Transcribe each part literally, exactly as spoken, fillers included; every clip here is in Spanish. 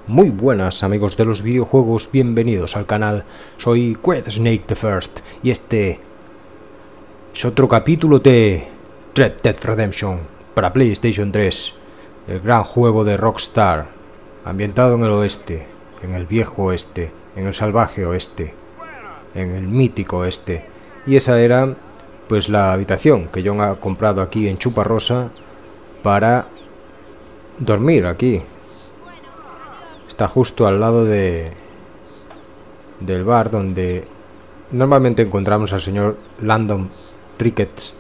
Muy buenas amigos de los videojuegos, bienvenidos al canal. Soy Qued Snake the First y este es otro capítulo de Red Dead Redemption para PlayStation tres, el gran juego de Rockstar, ambientado en el oeste, en el viejo oeste, en el salvaje oeste, en el mítico oeste. Y esa era pues la habitación que John ha comprado aquí en Chuparrosa para dormir aquí. Está justo al lado de del bar donde normalmente encontramos al señor Landon Ricketts,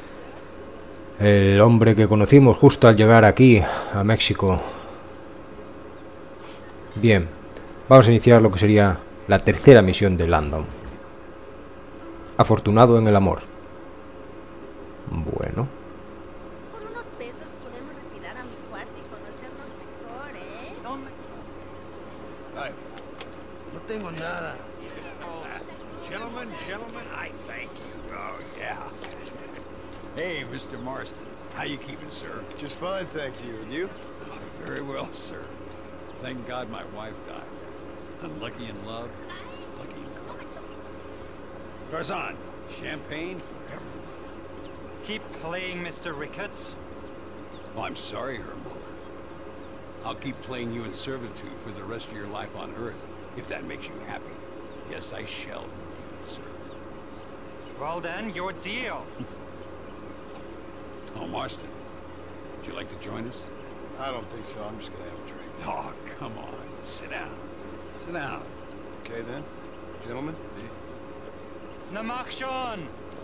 el hombre que conocimos justo al llegar aquí a México. Bien, vamos a iniciar lo que sería la tercera misión de Landon. Afortunado en el amor. Bueno. Por unos pesos podemos retirar a mi cuarto y conocernos mejor, ¿eh? No, me... Ay, no tengo nada. Oh, gentlemen, gentlemen, I thank you. Oh, yeah. Hey, Mister Marston. How you keeping, sir? Just fine, thank you. And you? Oh, very well, sir. Thank God my wife died. Unlucky in love, lucky in court. Tarzan, champagne for everyone. Keep playing, Mister Ricketts. Oh, I'm sorry, her mother. I'll keep playing you in servitude for the rest of your life on Earth, if that makes you happy. Yes, I shall indeed, sir. Well then, your deal. Oh, Marston, would you like to join us? I don't think so. I'm just gonna have a drink. Oh, come on. Sit down. Sit down. Okay then, gentlemen. Namakshon!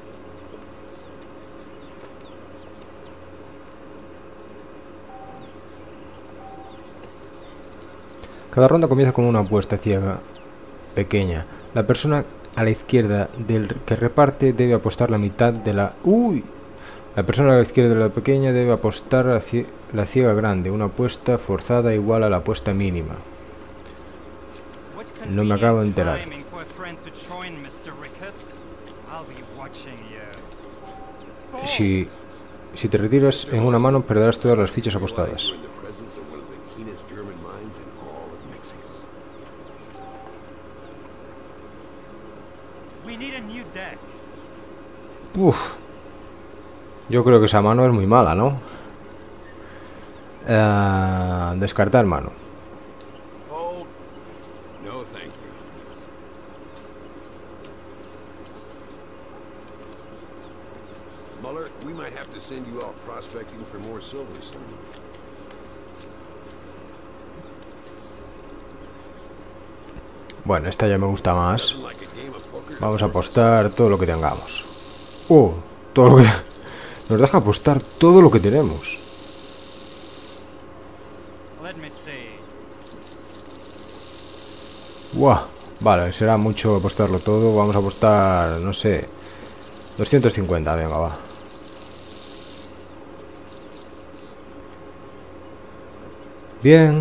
Cada ronda comienza con una apuesta ciega pequeña. La persona a la izquierda del que reparte debe apostar la mitad de la... ¡Uy! La persona a la izquierda de la pequeña debe apostar la, cie... la ciega grande. Una apuesta forzada igual a la apuesta mínima. No me acabo de enterar. Si, si te retiras en una mano, perderás todas las fichas apostadas. Uf. Yo creo que esa mano es muy mala, ¿no? Uh, descartar mano. No, thank you. Muller, we might have to send you off prospecting for more silver soon. Bueno, esta ya me gusta más. Vamos a apostar todo lo que tengamos. Oh, todo lo que... Nos deja apostar todo lo que tenemos. Buah, vale, será mucho apostarlo todo. Vamos a apostar, no sé, doscientos cincuenta, venga, va. Bien.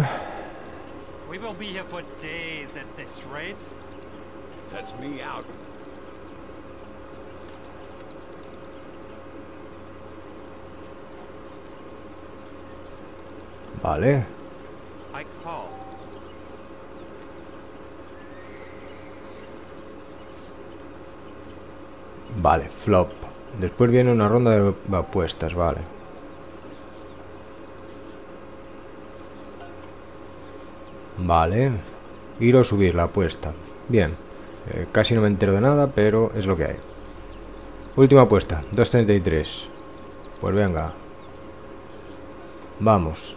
That's me out. Vale. Vale, flop. Después viene una ronda de apuestas, vale. Vale. Ir o subir la apuesta. Bien. Eh, casi no me entero de nada, pero es lo que hay. Última apuesta, dos treinta y tres. Pues venga. Vamos.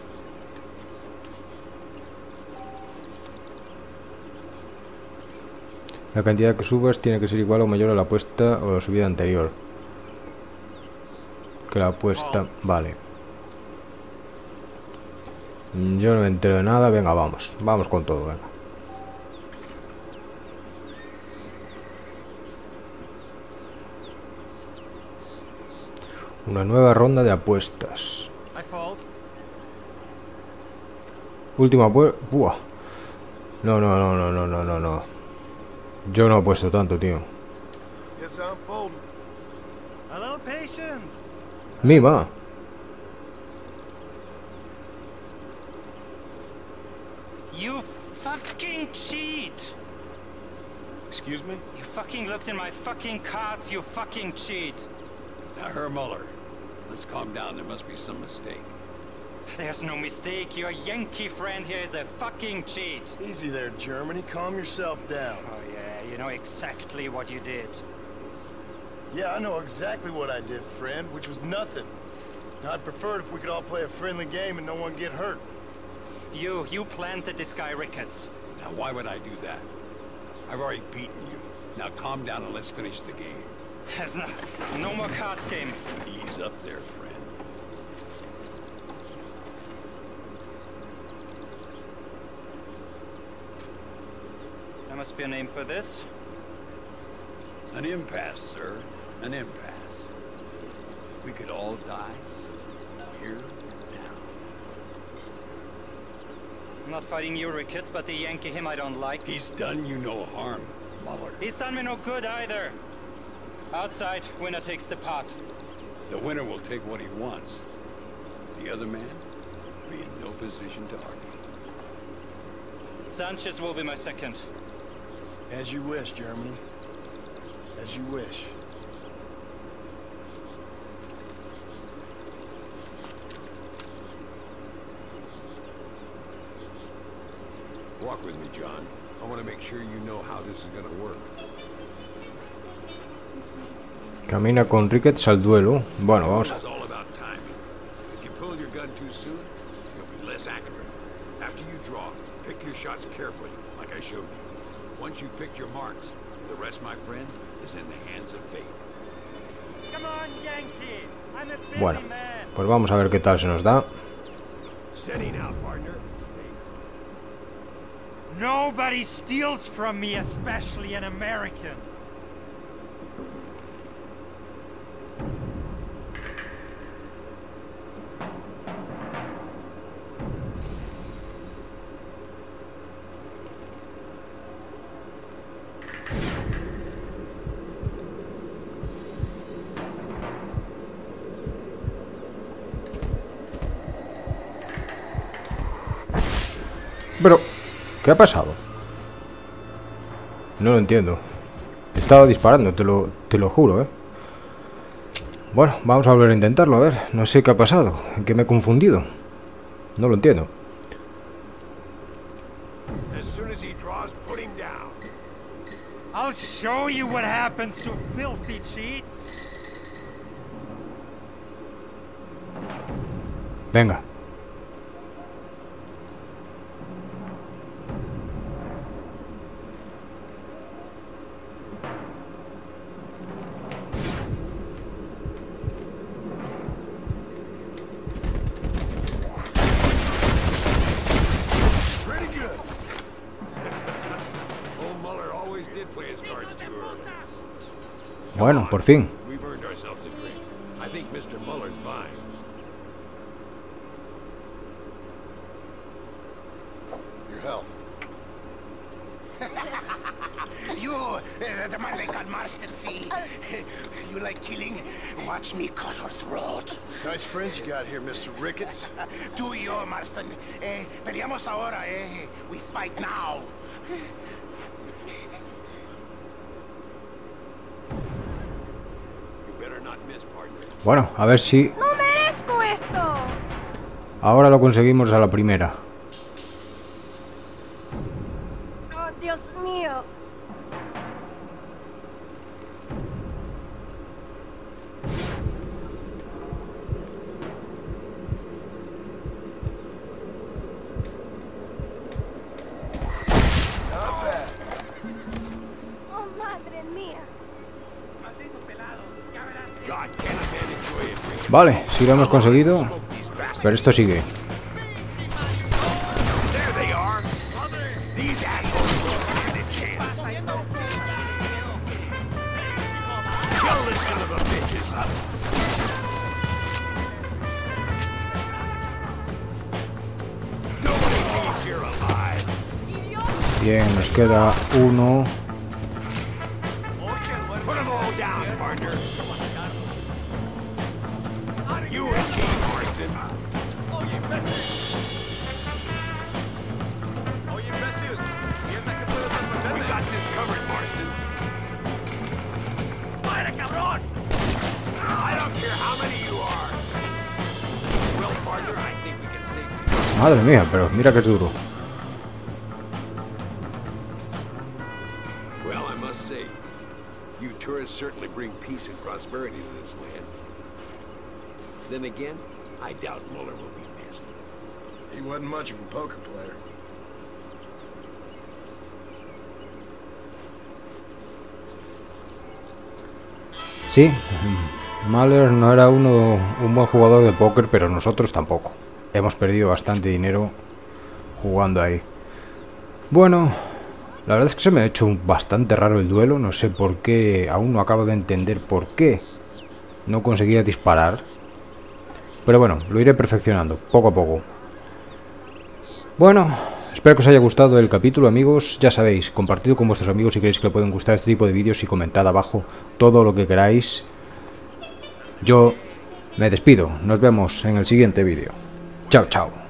La cantidad que subas tiene que ser igual o mayor a la apuesta o la subida anterior. Que la apuesta... Vale. Yo no me entero de nada. Venga, vamos. Vamos con todo, venga. Una nueva ronda de apuestas. Última apuesta... Buah. No, no, no, no, no, no, no, no. Yo no apuesto tanto, tío. Mima. You fucking cheat! Excuse me? You fucking looked in my fucking cards, you fucking cheat! Now, Herr Muller, let's calm down. There must be some mistake. There's no mistake, your Yankee friend here is a fucking cheat! Easy there, Germany. Calm yourself down. Oh yeah, you know exactly what you did. Yeah, I know exactly what I did, friend, which was nothing. I'd prefer it if we could all play a friendly game and no one get hurt. You, you planted this guy Ricketts. Now, why would I do that? I've already beaten you. Now, calm down and let's finish the game. There's no, no more cards game. Ease up there, friend. There must be a name for this. An impasse, sir. An impasse. We could all die. Here, now. I'm not fighting you, Ricketts, but the Yankee him I don't like. He's done you no harm, Muller. He's done me no good either. Outside, winner takes the pot. The winner will take what he wants. The other man will be in no position to argue. Sanchez will be my second. As you wish, Germany. As you wish. Walk with me, John. I want to make sure you know how this is going to work. Camina con Ricketts al duelo. Bueno, vamos a... It's all about timing. If you pull your gun too soon, you'll be less accurate. After you draw, pick your shots carefully, like I showed you. Once you've picked your marks, the rest, my friend, is in the hands of fate. Come on, Yankee. I'm a busy Bueno, man. pues vamos a ver qué tal se nos da. Steady now, partner. Nobody steals from me, especially an American. Pero, ¿qué ha pasado? No lo entiendo. Estaba disparando, te lo, te lo juro, ¿eh? Bueno, vamos a volver a intentarlo, a ver. No sé qué ha pasado, en qué me he confundido. No lo entiendo. As soon as he draws, put him down. I'll show you what happens to filthy cheats. Venga. Pretty good. Old Muller always did play his cards too early. Bueno, por fin. We've earned ourselves a drink. I think Mister Muller's mine. Your health. You, uh, the man they call Marston, see? You like killing? Watch me cut her throat. Nice friends you got here, Mister Ricketts. Tú y yo, Marston. Eh, peleamos ahora, eh. We fight now. You better not miss, partner. Bueno, a ver si ¡No merezco esto! ahora lo conseguimos a la primera. ¡Oh, Dios mío! ¡Oh, madre mía! God, can a man enjoy a drink? Vale, sí lo hemos conseguido. Pero esto sigue. There they are. These assholes won't stand a chance. Kill the son of a bitches. Nobody leaves here alive. Bien, nos queda uno. Put them all down, partner. You and me, Marston. Madre mía, pero mira que es duro. Well, I must say, you tourists certainly bring peace and prosperity to this land. Then again, I doubt Muller will be missed. He wasn't much of a poker player. Sí, Muller no era uno un buen jugador de póker, pero nosotros tampoco. Hemos perdido bastante dinero jugando ahí. Bueno, la verdad es que se me ha hecho bastante raro el duelo. No sé por qué, aún no acabo de entender por qué no conseguía disparar. Pero bueno, lo iré perfeccionando, poco a poco. Bueno, espero que os haya gustado el capítulo, amigos. Ya sabéis, compartid con vuestros amigos si creéis que le pueden gustar este tipo de vídeos y comentad abajo todo lo que queráis. Yo me despido, nos vemos en el siguiente vídeo. Chao, chao.